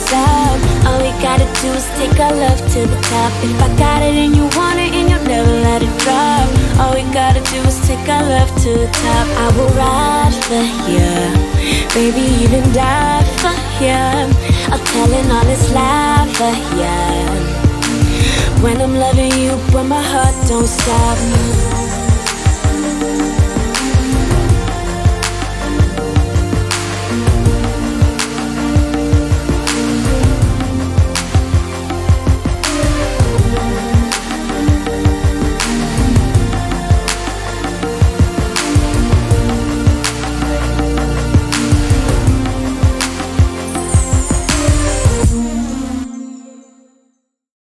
stop. All we gotta do is take our love to the top. If I got it and you want it and you'll never let it drop. All we gotta do is take our love to the top. I will ride for you, baby, even die for you. I'm telling all this lie for you. When I'm loving you, but my heart don't stop.